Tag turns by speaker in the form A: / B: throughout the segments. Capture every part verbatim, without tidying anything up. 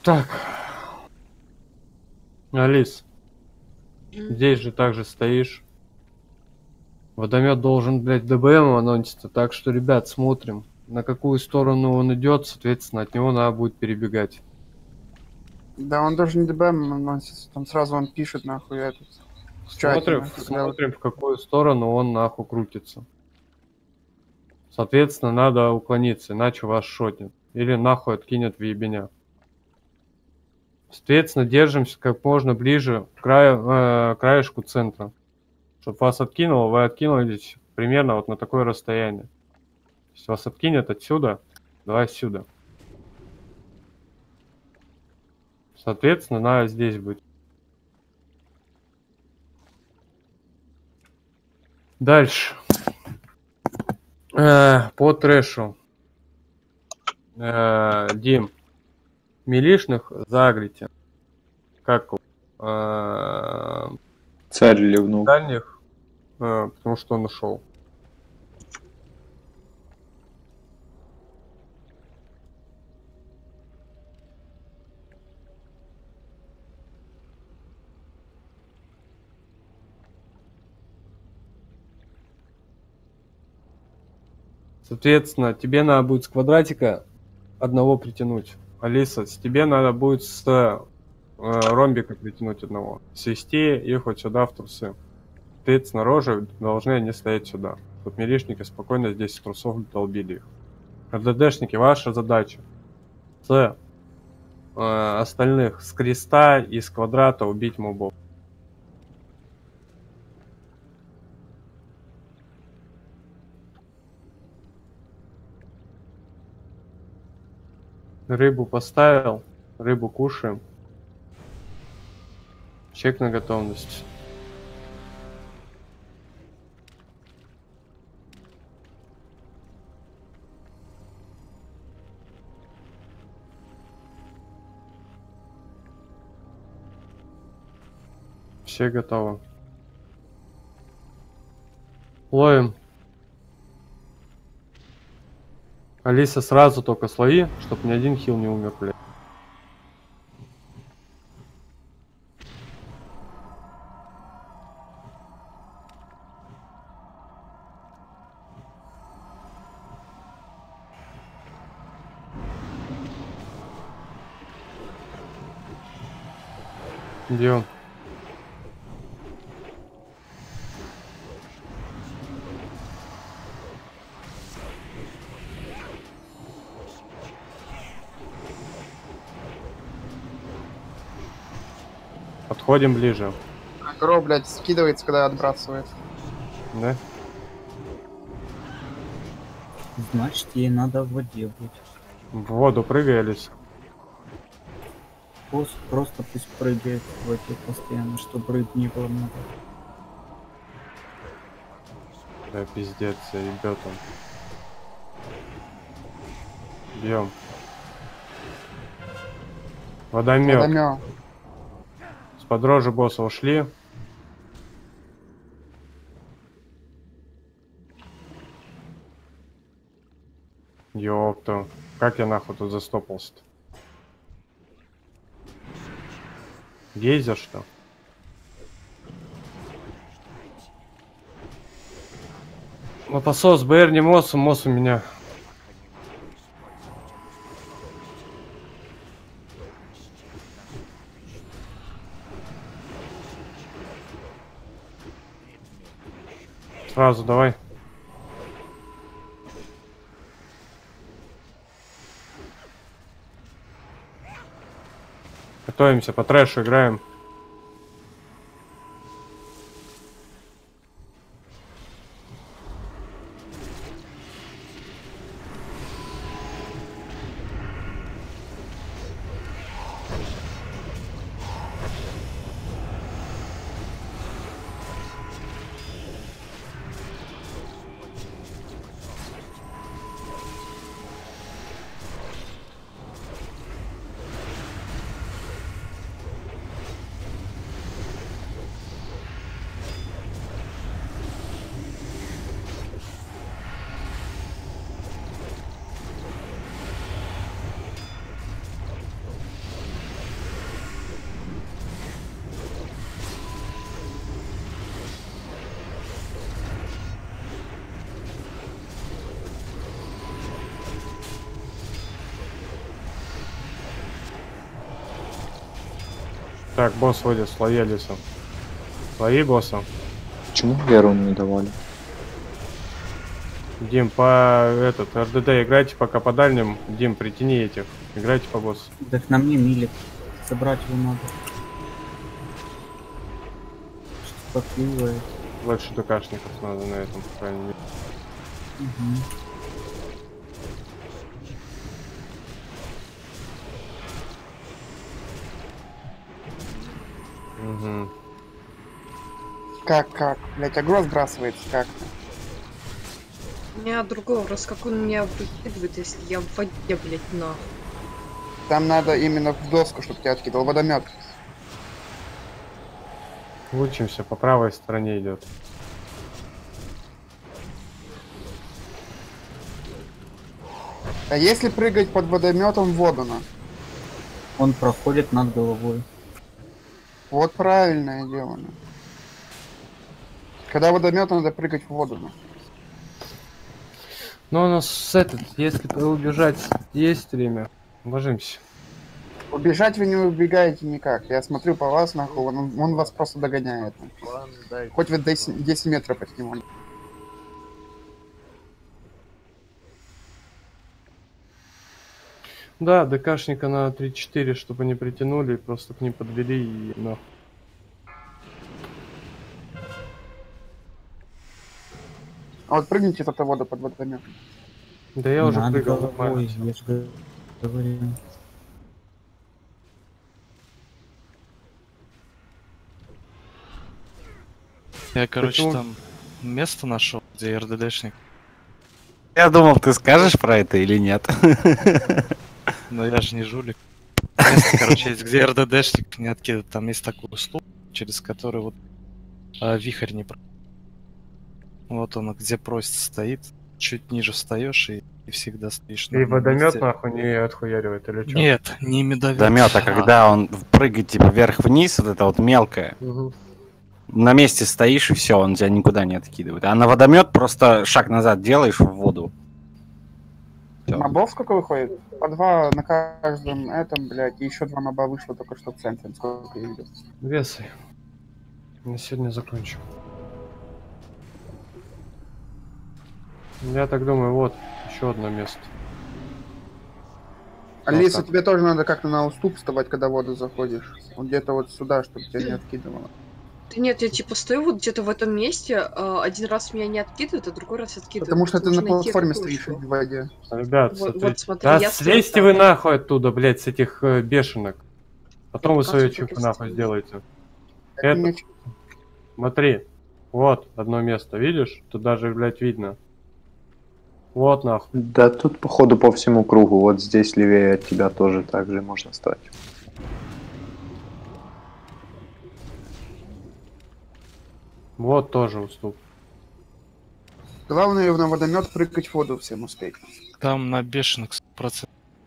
A: Так. Алис, здесь же также стоишь. Водомет должен, блядь, ДБМ анонситься, так что, ребят, смотрим, на какую сторону он идет, соответственно, от него надо будет перебегать.
B: Да он даже не ДБМ анонсится, там сразу он пишет нахуй этот в чате.
A: Смотрим,
B: Нахуй, когда вот-
A: смотрим, в какую сторону он нахуй крутится. Соответственно, надо уклониться, иначе вас шотнет. Или нахуй откинет в ебеня. Соответственно, держимся как можно ближе к краю, э, краешку центра. Чтобы вас откинуло, вы откинулись примерно вот на такое расстояние. Если вас откинет отсюда, давай сюда. Соответственно, надо здесь быть. Дальше. Э, по трэшу. Э, Дим, милишных загрите. Как э,
C: Царь ливнул.
A: дальних, э, потому что он ушел. Соответственно, тебе надо будет с квадратика одного притянуть. Алиса, с тебе надо будет с э, ромбика притянуть одного. Свести их вот сюда в трусы. Соответственно, рожи должны они стоять сюда. Чтобы милишники спокойно здесь с трусов долбили их. РДДшники, ваша задача с э, остальных с креста и с квадрата убить мобов. Рыбу поставил, рыбу кушаем. Чек на готовность. Все готовы. Ловим. Алиса, сразу только слови, чтобы ни один хил не умер, блядь. Где он? Подходим ближе.
B: Агро, блядь, скидывается, когда отбрасывает.
A: Да?
D: Значит, ей надо в воде быть.
A: В воду прыгай, Алиса.
D: Просто, просто пусть прыгает в воде постоянно, чтобы рыб не было много.
A: Да, пиздец, ребят он. Бьем. Водомет.
B: Водомет.
A: С подрожи босса ушли. Ёпта. Как я нахуй тут застопался-то? Гейзер, что? Лопосос, БР не мосс, мосс у меня. Сразу давай. Готовимся, по трэшу играем. Так, босс вводит слои Алиса. Слои босса.
C: Почему Веру не давали?
A: Дим, по этот РДД играйте пока по дальним. Дим, притяни этих. Играйте по боссу.
D: Так на мне милик. Собрать его надо. Что подпливает.
A: Больше ДКшников надо на этом, по крайней мере.
D: Угу.
A: Угу.
B: Как, как? Блять, агро сбрасывается как-то.
E: У меня другой вопрос, как он меня выкидывает, если я в воде, блядь, нахуй.
B: Там надо именно в доску, чтобы тебя откидывал. Водомет.
A: Учимся, по правой стороне идет.
B: А если прыгать под водометом в воду, на?
D: Он проходит над головой.
B: Вот правильное дело. На. Когда водомет, надо прыгать в воду. На.
A: Но у нас этот, если убежать, есть время. Ложимся.
B: Убежать вы не убегаете никак. Я смотрю по вас, нахуй, он, он вас просто догоняет. Хоть вы десять, десять метров от него.
A: Да, ДКшника на три-четыре, чтобы не притянули, просто к ним подвели и нахуй.
B: А вот прыгните от воду под водомет.
A: Да я уже
D: Над
A: прыгал.
D: головой,
A: нормально.
D: я же говорю.
F: Я, короче,
A: Почему?
F: там место нашел, где РДДшник.
G: Я думал, ты скажешь про это или нет.
F: Но я же не жулик. Место, короче, есть, где РДДшник не откидывает. Там есть такой услуг, через который вот а, вихрь не про... Вот он, где прость стоит. Чуть ниже встаешь и, и всегда стоишь. на
A: И
F: одном
A: водомет
F: месте.
A: нахуй не отхуяривает или что?
F: Нет, не медовик.
G: Домет, а
F: А,
G: когда он прыгает типа вверх-вниз, вот это вот мелкое,
A: Угу.
G: на месте стоишь и все, он тебя никуда не откидывает. А на водомет просто шаг назад делаешь в воду. Всё.
B: Мобов сколько выходит? По два на каждом этом, блядь, и еще два моба вышло только что в центре. Сколько я видел.
A: Весы. На сегодня закончим. Я так думаю, вот еще одно место.
B: Алиса,
A: так.
B: тебе тоже надо как-то на уступ вставать, когда в воду заходишь. Вот где-то вот сюда, чтобы тебя не откидывало.
E: Да нет, я типа стою вот где-то в этом месте, а, один раз меня не откидывает, а другой раз откидывает.
B: Потому что ты на
E: Нужно найти
B: платформе
E: эту
B: стоишь
E: точку.
B: в воде.
A: Ребят,
E: Вот-
A: смотрите.
E: вот смотри,
A: Да
E: я стою
A: слезьте
E: там.
A: вы нахуй оттуда, блядь, с этих э, бешенок. Потом вы
E: Как
A: свою
E: это
A: чиху
E: представить?
A: нахуй сделаете.
B: Это
A: Это-
B: мне ч-
A: Смотри. Вот, одно место, видишь? Тут даже, блядь, видно. Вот нахуй.
C: Да тут, походу, по всему кругу. Вот здесь левее от тебя тоже так же можно стать.
A: Вот тоже уступ.
B: Главное на водомет прыгать в воду всем успеть.
F: там на бешеных сто процентов.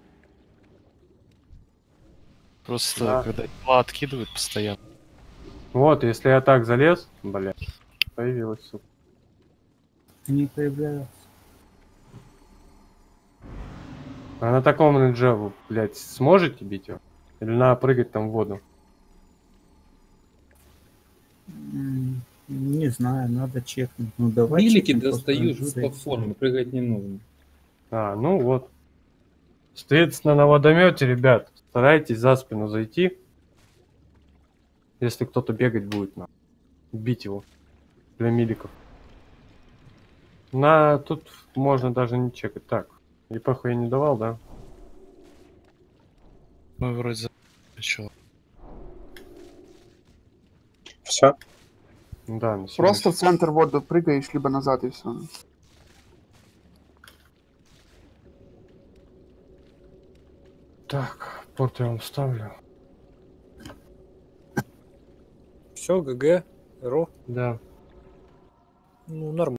F: Просто
A: Да.
F: когда тела откидывают постоянно.
A: Вот, если я так залез, блядь, появилась, сука.
D: Не появляются.
A: А на таком рейдже вы, блядь, сможете бить его? Или надо прыгать там в воду?
D: М, Не знаю, надо чекнуть. Ну давай.
H: Билики
D: чекнем,
H: достаю,
D: просто
H: жмут платформу, прыгать не нужно.
A: А, ну вот. Соответственно, на водомете, ребят, старайтесь за спину зайти. Если кто-то бегать будет, на бить его для миликов. На тут можно даже не чекать. Так, епеху я не давал, да?
F: Мы вроде за... Чё?
C: Все?
A: Да, на сегодня.
B: Просто в центр воды прыгаешь, либо назад и все.
A: Так, порт я вам ставлю.
H: Все, ГГ, РО.
A: Да.
H: Ну, нормально.